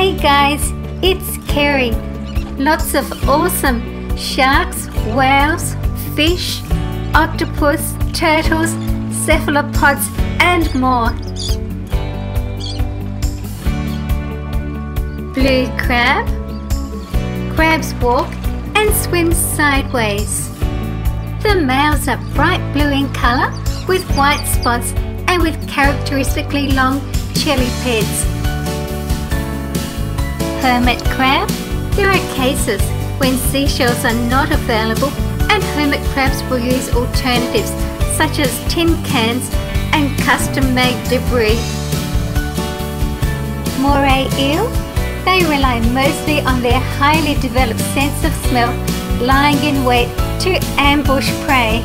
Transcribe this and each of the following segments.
Hey guys, it's Kerry. Lots of awesome sharks, whales, fish, octopus, turtles, cephalopods and more. Blue crab. Crabs walk and swim sideways. The males are bright blue in colour with white spots and with characteristically long chelipeds. Hermit crab. There are cases when seashells are not available and hermit crabs will use alternatives such as tin cans and custom-made debris. Moray eel. They rely mostly on their highly developed sense of smell, lying in wait to ambush prey.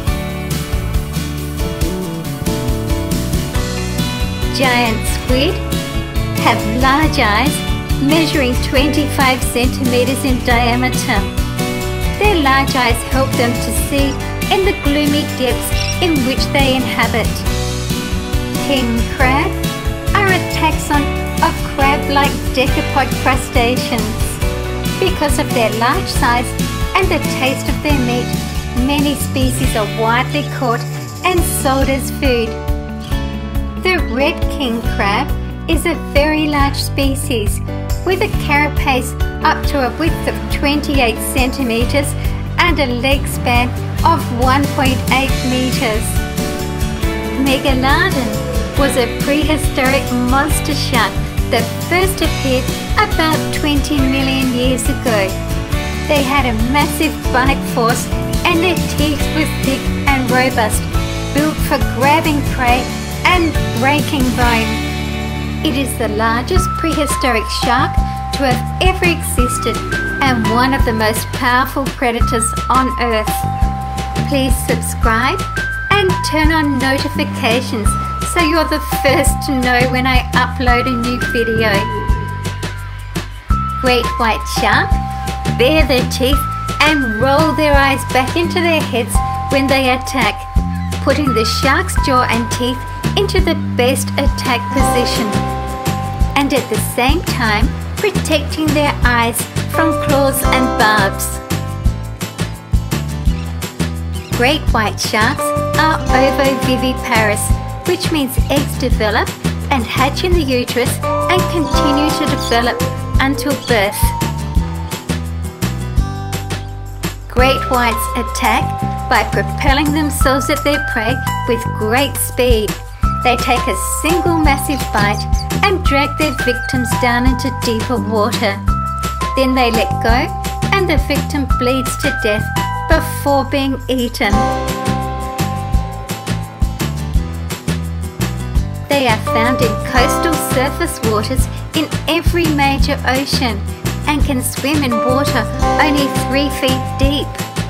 Giant squid have large eyes measuring 25 centimeters in diameter. Their large eyes help them to see in the gloomy depths in which they inhabit. King crab are a taxon of crab-like decapod crustaceans. Because of their large size and the taste of their meat, many species are widely caught and sold as food. The red king crab is a very large species with a carapace up to a width of 28 centimeters and a leg span of 1.8 meters. Megalodon was a prehistoric monster shark that first appeared about 20 million years ago. They had a massive bite force and their teeth were thick and robust, built for grabbing prey and breaking bone. It is the largest prehistoric shark to have ever existed and one of the most powerful predators on Earth. Please subscribe and turn on notifications so you're the first to know when I upload a new video. Great white shark bare their teeth and roll their eyes back into their heads when they attack, putting the shark's jaw and teeth into the best attack position, and at the same time protecting their eyes from claws and barbs. Great white sharks are ovoviviparous, which means eggs develop and hatch in the uterus and continue to develop until birth. Great whites attack by propelling themselves at their prey with great speed. They take a single massive bite and drag their victims down into deeper water. Then they let go and the victim bleeds to death before being eaten. They are found in coastal surface waters in every major ocean and can swim in water only 3 feet deep.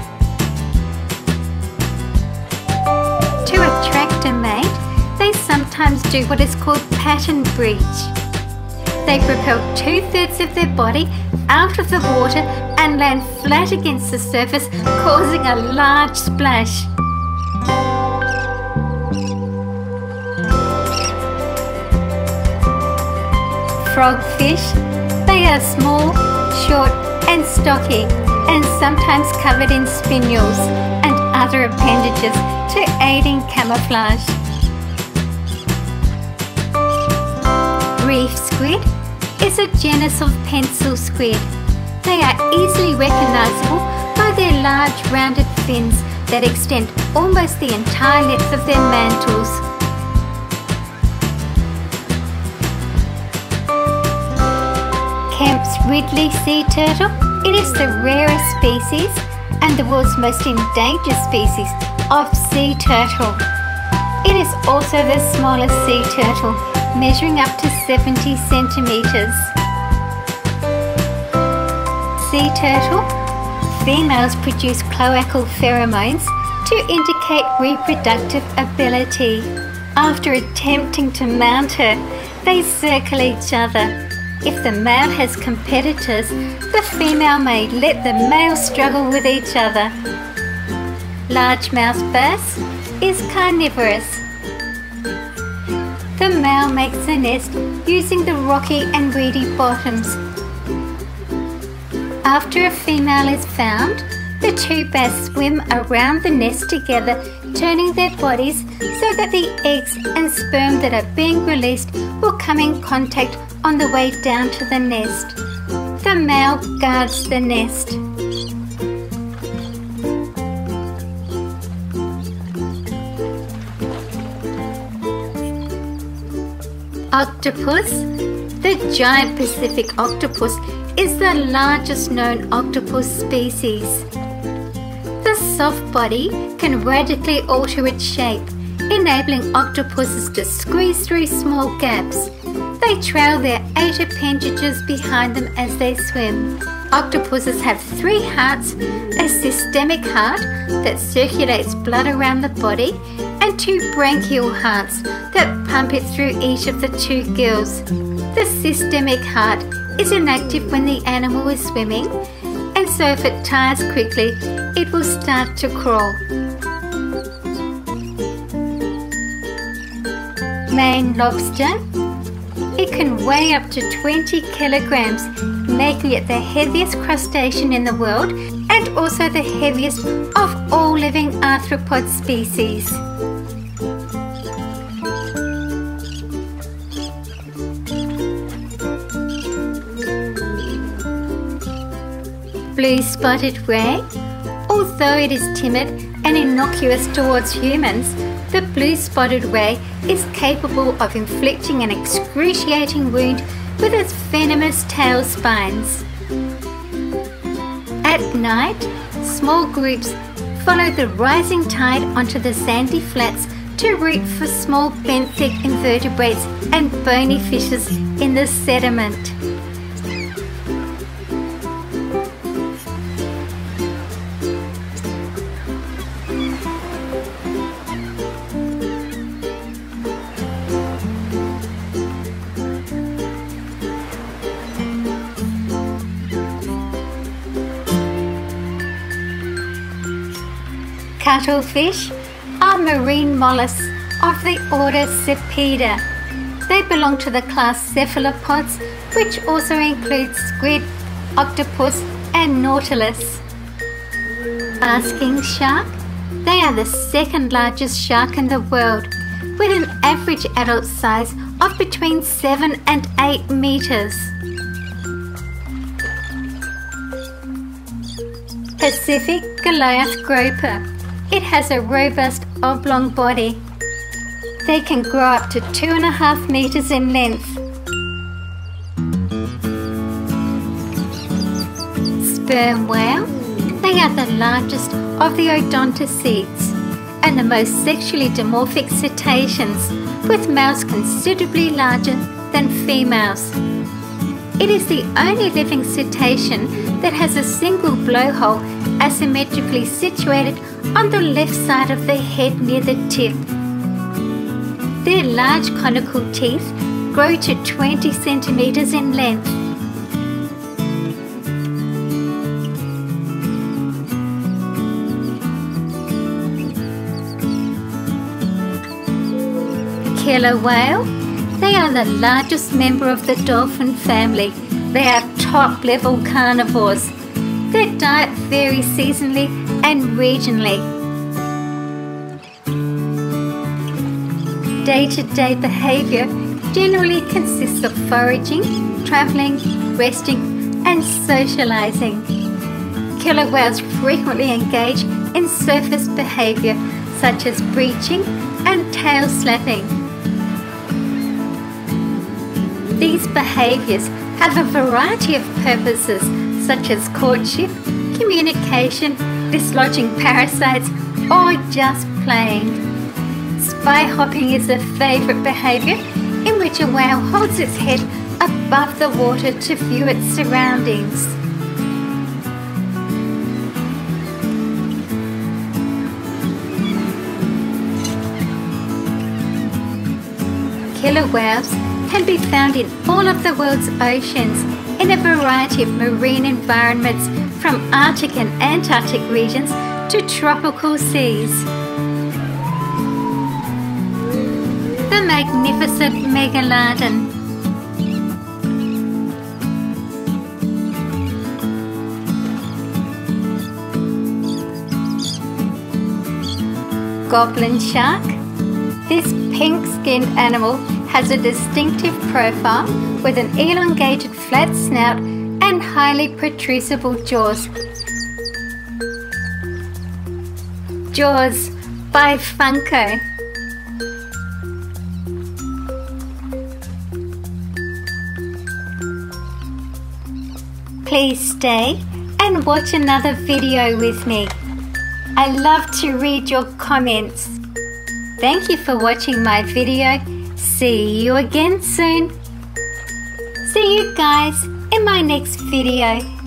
To attract a mate, they sometimes do what is called pattern breach. They propel 2/3 of their body out of the water and land flat against the surface, causing a large splash. Frogfish. They are small, short and stocky and sometimes covered in spinels and other appendages to aid in camouflage. Reef squid is a genus of pencil squid. They are easily recognizable by their large rounded fins that extend almost the entire length of their mantles. Kemp's Ridley sea turtle. It is the rarest species and the world's most endangered species of sea turtle. It is also the smallest sea turtle, measuring up to 70 centimeters. Sea turtle. Females produce cloacal pheromones to indicate reproductive ability. After attempting to mount her, they circle each other. If the male has competitors, the female may let the male struggle with each other. Largemouth bass is carnivorous. The male makes a nest using the rocky and weedy bottoms After a female is found, the two bass swim around the nest together, turning their bodies so that the eggs and sperm that are being released will come in contact on the way down to the nest. The male guards the nest. Octopus. The giant Pacific octopus is the largest known octopus species. The soft body can radically alter its shape, enabling octopuses to squeeze through small gaps. They trail their 8 appendages behind them as they swim. Octopuses have 3 hearts, a systemic heart that circulates blood around the body, and 2 branchial hearts that pump it through each of the 2 gills. The systemic heart is inactive when the animal is swimming, and so if it tires quickly, it will start to crawl. Marine lobster. It can weigh up to 20 kilograms, making it the heaviest crustacean in the world and also the heaviest of all living arthropod species. Blue-spotted ray. Although it is timid and innocuous towards humans, the blue-spotted ray is capable of inflicting an excruciating wound with its venomous tail spines. At night, small groups follow the rising tide onto the sandy flats to root for small benthic invertebrates and bony fishes in the sediment. Cuttlefish are marine mollusks of the order Cepida. They belong to the class Cephalopods, which also includes squid, octopus and nautilus. Basking shark. They are the second largest shark in the world, with an average adult size of between 7 and 8 meters. Pacific Goliath groper. It has a robust oblong body. They can grow up to 2.5 meters in length. Sperm whale. They are the largest of the odontocetes and the most sexually dimorphic cetaceans, with males considerably larger than females. It is the only living cetacean that has a single blowhole asymmetrically situated on the left side of the head near the tip. Their large conical teeth grow to 20 centimeters in length. Killer whale. They are the largest member of the dolphin family. They are top-level carnivores. Their diet varies seasonally and regionally. Day-to-day behaviour generally consists of foraging, travelling, resting and socialising. Killer whales frequently engage in surface behaviour such as breaching and tail slapping. These behaviours have a variety of purposes such as courtship, communication, dislodging parasites, or just playing. Spy hopping is a favourite behaviour in which a whale holds its head above the water to view its surroundings. Killer whales can be found in all of the world's oceans in a variety of marine environments from Arctic and Antarctic regions to tropical seas. The magnificent megalodon. goblin shark. This pink-skinned animal has a distinctive profile with an elongated flat snout and highly protrusible jaws. Jaws by Funko. Please stay and watch another video with me. I love to read your comments. Thank you for watching my video. See you again soon. See you guys in my next video.